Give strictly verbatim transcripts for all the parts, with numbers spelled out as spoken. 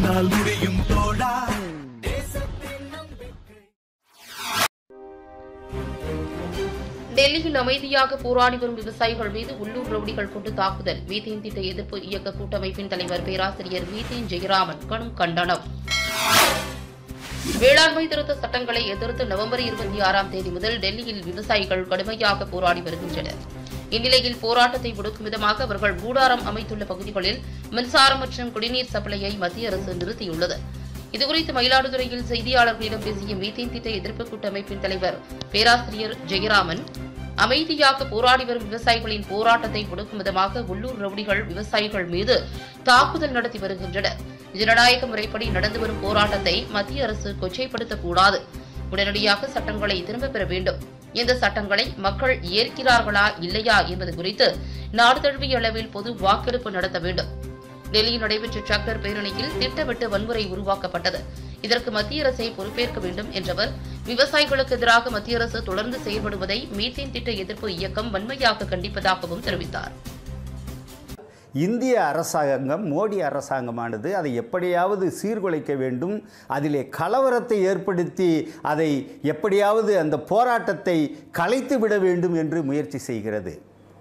உன்னால் முடியும் தோழா. டெல்லியில் அமைதியாக போராடி வரும் விவசாயிகள் மீது உள்ளூர் ரவுடிகள் கொண்டு தாக்குதல். மீத்தேன் திட்ட எதிர்ப்பு இயக்க கூட்டமைப்பின் தலைவர் பேராசிரியர் மீத்தேன் ஜெயராமன் கடும் கண்டனம். வேளாண்மை திருத்த சட்டங்களை எதிர்த்து நவம்பர் இருபத்தி ஆறாம் தேதி முதல் டெல்லியில் விவசாயிகள் கடுமையாக போராடி வருகின்றனர். இந்நிலையில் போராட்டத்தை முடுக்கும் விதமாக அவர்கள் கூடாரம் அமைத்துள்ள பகுதிகளில் மின்சாரம் மற்றும் குடிநீர் சப்ளையை மத்திய அரசு நிறுத்தியுள்ளது. இதுகுறித்து மயிலாடுதுறையில் செய்தியாளர்களிடம் பேசிய மீத்தேன் திட்ட எதிர்ப்பு கூட்டமைப்பின் தலைவர் பேராசிரியர் ஜெயராமன், அமைதியாக போராடி வரும் விவசாயிகளின் போராட்டத்தை முடுக்கும் விதமாக உள்ளூர் ரவுடிகள் விவசாயிகள் மீது தாக்குதல் நடத்தி வருகின்றனர். ஜனநாயக முறைப்படி நடந்து வரும் போராட்டத்தை மத்திய அரசு கொச்சைப்படுத்தக்கூடாது. உடனடியாக சட்டங்களை திரும்பப் பெற வேண்டும். இந்த சட்டங்களை மக்கள் ஏற்கிறார்களா இல்லையா என்பது குறித்து நாடு தழுவிய அளவில் பொது வாக்கெடுப்பு நடத்த வேண்டும். டெல்லியில் நடைபெற்ற டிராக்டர் பேரணியில் திட்டமிட்டு வன்முறை உருவாக்கப்பட்டது. இதற்கு மத்திய அரசை பொறுப்பேற்க வேண்டும் என்றவர், விவசாயிகளுக்கு எதிராக மத்திய அரசு தொடர்ந்து செயல்படுவதை மீத்தேன் திட்ட எதிர்ப்பு இயக்கம் வன்மையாக கண்டிப்பதாகவும் தெரிவித்தார். இந்திய அரசாங்கம், மோடி அரசாங்கமானது அதை எப்படியாவது சீர்குலைக்க வேண்டும், அதிலே கலவரத்தை ஏற்படுத்தி அதை எப்படியாவது அந்த போராட்டத்தை கலைத்து விட வேண்டும் என்று முயற்சி செய்கிறது.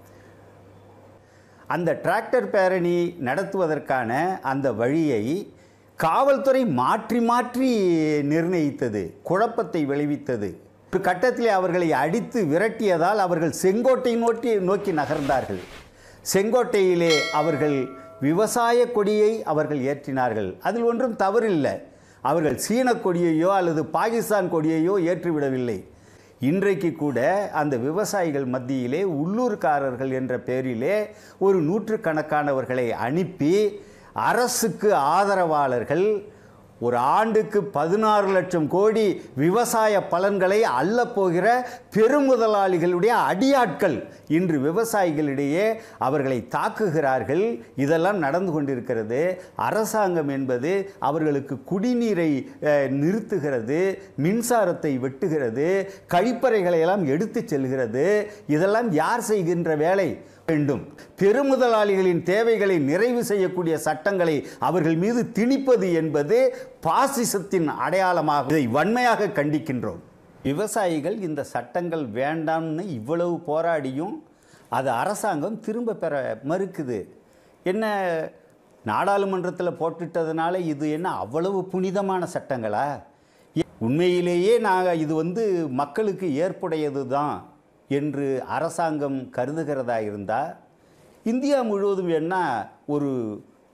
அந்த டிராக்டர் பேரணி நடத்துவதற்கான அந்த வழியை காவல்துறை மாற்றி மாற்றி நிர்ணயித்தது, குழப்பத்தை விளைவித்தது. ஒரு கட்டத்திலே அவர்களை அடித்து விரட்டியதால் அவர்கள் செங்கோட்டை நோக்கி நோக்கி நகர்ந்தார்கள். செங்கோட்டையிலே அவர்கள் விவசாய கொடியை அவர்கள் ஏற்றினார்கள். அதில் ஒன்றும் தவறில்லை. அவர்கள் சீன கொடியையோ அல்லது பாகிஸ்தான் கொடியையோ ஏற்றிவிடவில்லை. இன்றைக்கு கூட அந்த விவசாயிகள் மத்தியிலே உள்ளூர்காரர்கள் என்ற பெயரிலே ஒரு நூற்றுக்கணக்கானவர்களை அனுப்பி அரசுக்கு ஆதரவாளர்கள் ஒரு ஆண்டுக்கு பதினாறு லட்சம் கோடி விவசாய பலன்களை அள்ளப்போகிற பெருமுதலாளிகளுடைய அடியாட்கள் இன்று விவசாயிகளிடையே அவர்களை தாக்குகிறார்கள். இதெல்லாம் நடந்து கொண்டிருக்கிறது. அரசாங்கம் என்பது அவர்களுக்கு குடிநீரை நிறுத்துகிறது, மின்சாரத்தை வெட்டுகிறது, கழிப்பறைகளை எல்லாம் எடுத்து செல்கிறது. இதெல்லாம் யார் செய்கின்ற வேலை? வேண்டும். பெருமுதலாளிகளின் தேவைகளை நிறைவு செய்யக்கூடிய சட்டங்களை அவர்கள் மீது திணிப்பது என்பது பாசிசத்தின் அடையாளமாக. இதை வன்மையாக கண்டிக்கின்றோம். விவசாயிகள் இந்த சட்டங்கள் வேண்டாம்னு இவ்வளவு போராடியும் அது அரசாங்கம் திரும்ப பெற மறுக்குது. என்ன, நாடாளுமன்றத்தில் போட்டுட்டதுனால இது என்ன அவ்வளவு புனிதமான சட்டங்களா? உண்மையிலேயே நாங்கள் இது வந்து மக்களுக்கு ஏற்புடையது தான் என்று அரசாங்கம் கருதுகிறதா இருந்தால் இந்தியா முழுவதும் என்ன ஒரு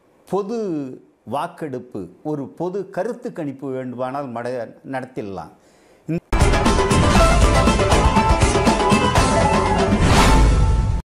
பொது வாக்கெடுப்பு, ஒரு பொது கருத்து கணிப்பு வேண்டுமானால் மட நடத்திடலாம்.